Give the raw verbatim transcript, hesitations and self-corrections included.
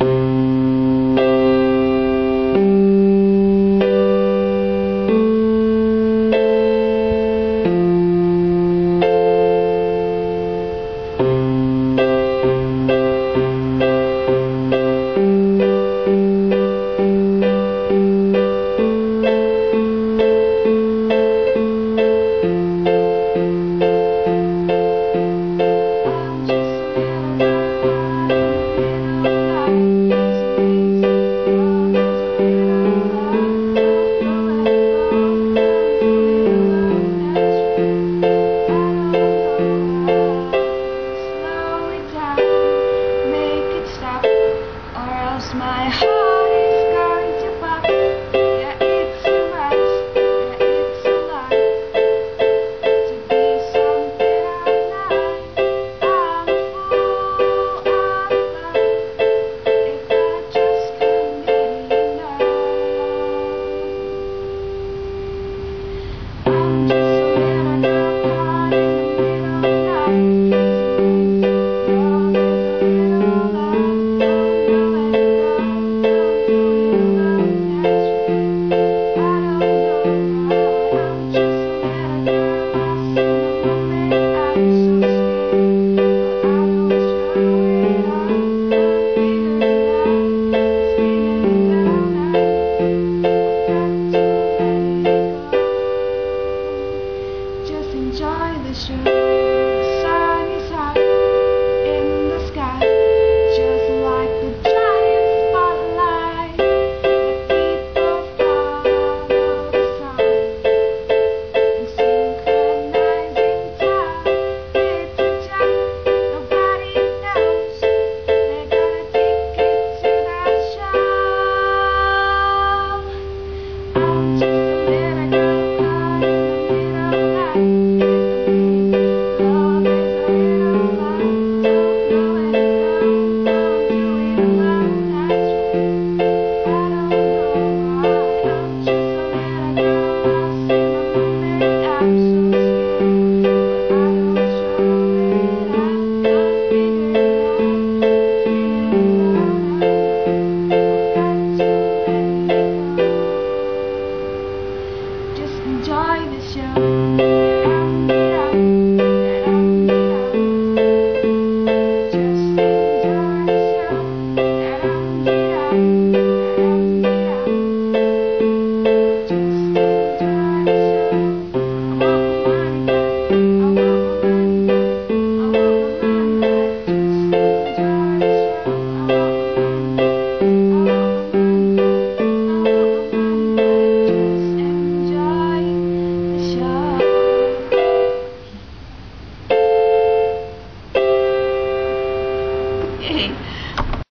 My heart is going to pop. Yeah, it's too much. Yeah, it's a lot to be something I'm not. I'm full of love. If I just could let you know, I'm just a little girl caught in the middle of night. Love is a little love. Enjoy the show. The sun is hot in the sky, just like the giant spotlight. The people follow the sign and synchronizing time. It's a job nobody knows. They got a ticket to that show. I'm just a little girl caught in the middle of the night. Enjoy the show. Hey.